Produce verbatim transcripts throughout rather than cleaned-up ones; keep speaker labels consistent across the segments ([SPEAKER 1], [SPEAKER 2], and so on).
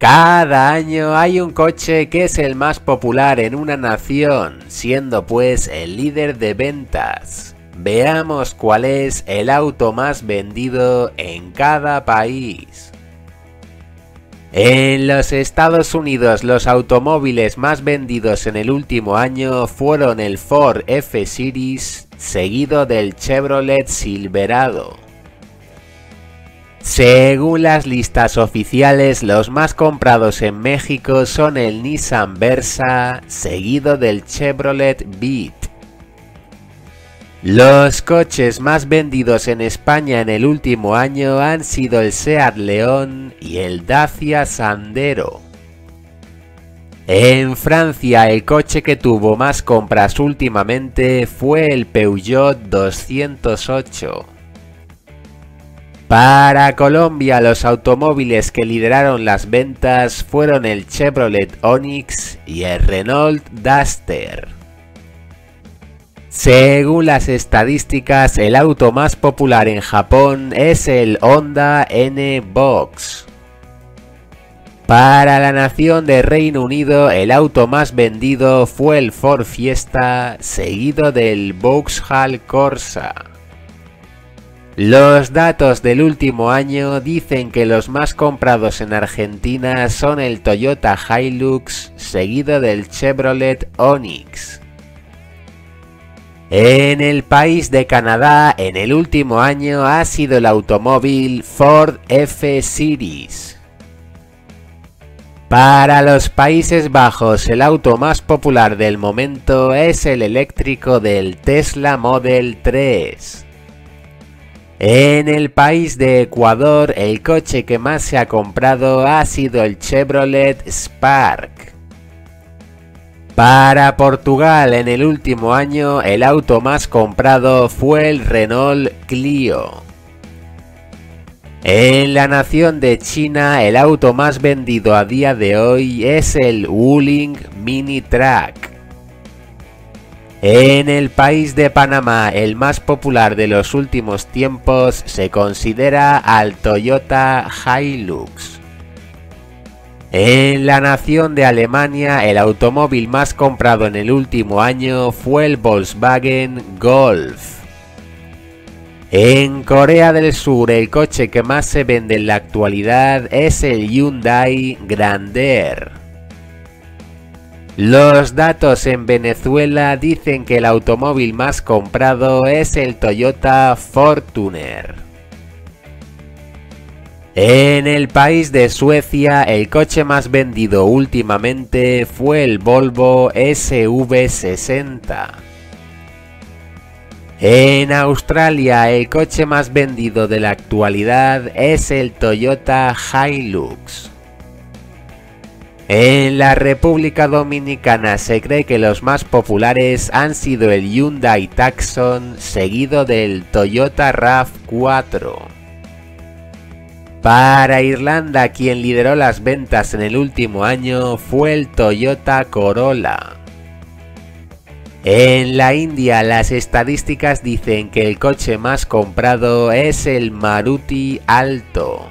[SPEAKER 1] Cada año hay un coche que es el más popular en una nación, siendo pues el líder de ventas. Veamos cuál es el auto más vendido en cada país. En los Estados Unidos, los automóviles más vendidos en el último año fueron el Ford F-Series, seguido del Chevrolet Silverado. Según las listas oficiales, los más comprados en México son el Nissan Versa, seguido del Chevrolet Beat. Los coches más vendidos en España en el último año han sido el Seat León y el Dacia Sandero. En Francia, el coche que tuvo más compras últimamente fue el Peugeot doscientos ocho. Para Colombia, los automóviles que lideraron las ventas fueron el Chevrolet Onix y el Renault Duster. Según las estadísticas, el auto más popular en Japón es el Honda N-Box. Para la nación de Reino Unido, el auto más vendido fue el Ford Fiesta, seguido del Vauxhall Corsa. Los datos del último año dicen que los más comprados en Argentina son el Toyota Hilux, seguido del Chevrolet Onix. En el país de Canadá, en el último año ha sido el automóvil Ford F-Series. Para los Países Bajos, el auto más popular del momento es el eléctrico del Tesla Model tres. En el país de Ecuador, el coche que más se ha comprado ha sido el Chevrolet Spark. Para Portugal, en el último año, el auto más comprado fue el Renault Clio. En la nación de China, el auto más vendido a día de hoy es el Wuling Mini Truck. En el país de Panamá, el más popular de los últimos tiempos se considera al Toyota Hilux. En la nación de Alemania, el automóvil más comprado en el último año fue el Volkswagen Golf. En Corea del Sur, el coche que más se vende en la actualidad es el Hyundai Grandeur. Los datos en Venezuela dicen que el automóvil más comprado es el Toyota Fortuner. En el país de Suecia, el coche más vendido últimamente fue el Volvo S V sesenta. En Australia, el coche más vendido de la actualidad es el Toyota Hilux. En la República Dominicana se cree que los más populares han sido el Hyundai Tucson, seguido del Toyota RAV cuatro. Para Irlanda, quien lideró las ventas en el último año fue el Toyota Corolla. En la India, las estadísticas dicen que el coche más comprado es el Maruti Alto.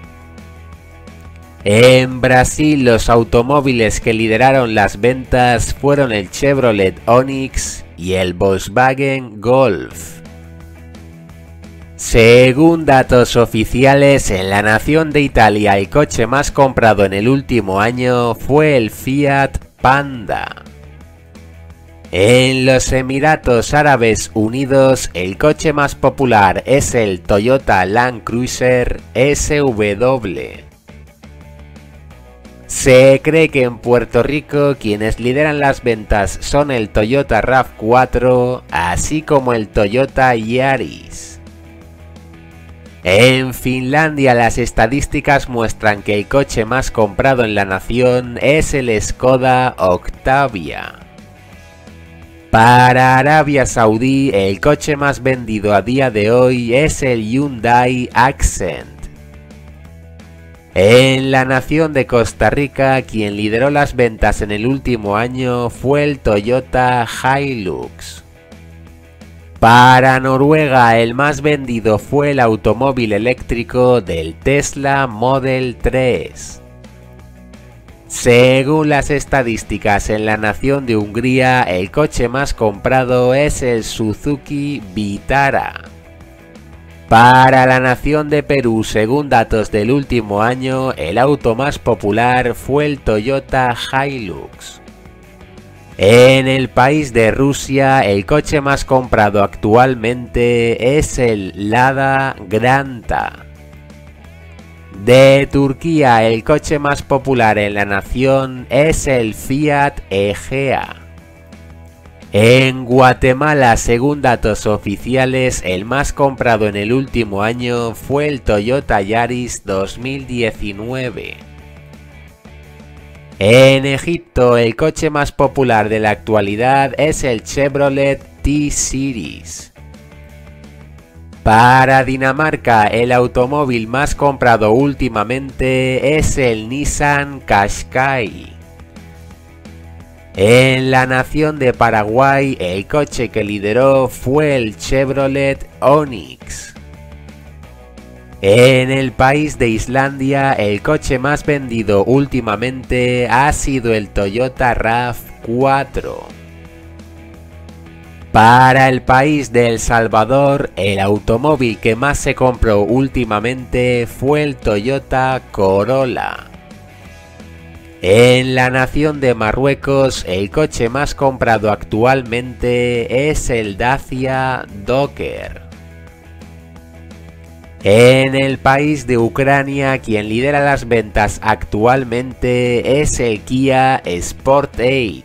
[SPEAKER 1] En Brasil, los automóviles que lideraron las ventas fueron el Chevrolet Onix y el Volkswagen Golf. Según datos oficiales, en la nación de Italia el coche más comprado en el último año fue el Fiat Panda. En los Emiratos Árabes Unidos, el coche más popular es el Toyota Land Cruiser S W. Se cree que en Puerto Rico quienes lideran las ventas son el Toyota RAV cuatro, así como el Toyota Yaris. En Finlandia, las estadísticas muestran que el coche más comprado en la nación es el Skoda Octavia. Para Arabia Saudí, el coche más vendido a día de hoy es el Hyundai Accent. En la nación de Costa Rica, quien lideró las ventas en el último año fue el Toyota Hilux. Para Noruega, el más vendido fue el automóvil eléctrico del Tesla Model tres. Según las estadísticas en la nación de Hungría, el coche más comprado es el Suzuki Vitara. Para la nación de Perú, según datos del último año, el auto más popular fue el Toyota Hilux. En el país de Rusia, el coche más comprado actualmente es el Lada Granta. De Turquía, el coche más popular en la nación es el Fiat Egea. En Guatemala, según datos oficiales, el más comprado en el último año fue el Toyota Yaris dos mil diecinueve. En Egipto, el coche más popular de la actualidad es el Chevrolet T-Series. Para Dinamarca, el automóvil más comprado últimamente es el Nissan Qashqai. En la nación de Paraguay, el coche que lideró fue el Chevrolet Onix. En el país de Islandia, el coche más vendido últimamente ha sido el Toyota RAV cuatro. Para el país de El Salvador, el automóvil que más se compró últimamente fue el Toyota Corolla. En la nación de Marruecos, el coche más comprado actualmente es el Dacia Docker. En el país de Ucrania, quien lidera las ventas actualmente es el Kia Sportage.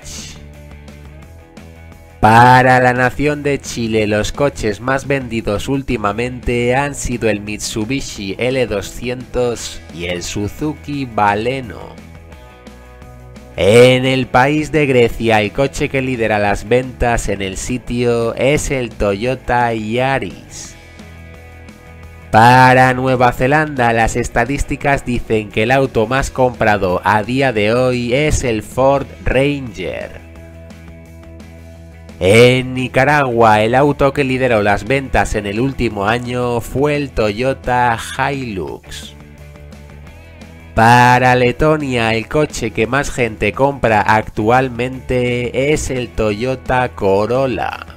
[SPEAKER 1] Para la nación de Chile, los coches más vendidos últimamente han sido el Mitsubishi L doscientos y el Suzuki Baleno. En el país de Grecia, el coche que lidera las ventas en el sitio es el Toyota Yaris. Para Nueva Zelanda, las estadísticas dicen que el auto más comprado a día de hoy es el Ford Ranger. En Nicaragua, el auto que lideró las ventas en el último año fue el Toyota Hilux. Para Letonia, el coche que más gente compra actualmente es el Toyota Corolla.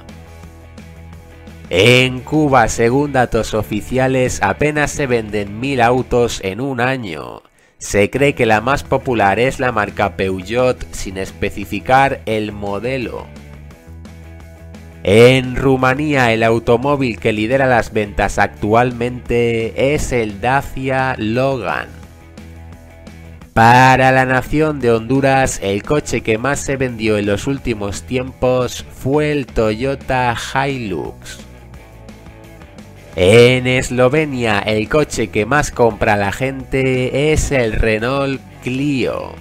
[SPEAKER 1] En Cuba, según datos oficiales, apenas se venden mil autos en un año. Se cree que la más popular es la marca Peugeot, sin especificar el modelo. En Rumanía, el automóvil que lidera las ventas actualmente es el Dacia Logan. Para la nación de Honduras, el coche que más se vendió en los últimos tiempos fue el Toyota Hilux. En Eslovenia, el coche que más compra la gente es el Renault Clio.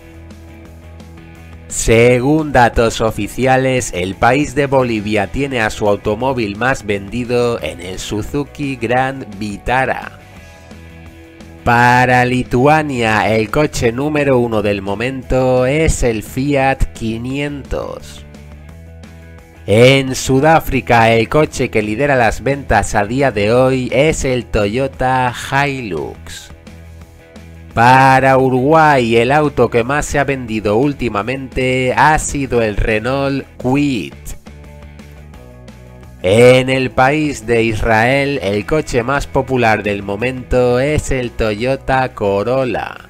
[SPEAKER 1] Según datos oficiales, el país de Bolivia tiene a su automóvil más vendido en el Suzuki Grand Vitara. Para Lituania, el coche número uno del momento es el Fiat quinientos. En Sudáfrica, el coche que lidera las ventas a día de hoy es el Toyota Hilux. Para Uruguay, el auto que más se ha vendido últimamente ha sido el Renault Kwid. En el país de Israel, el coche más popular del momento es el Toyota Corolla.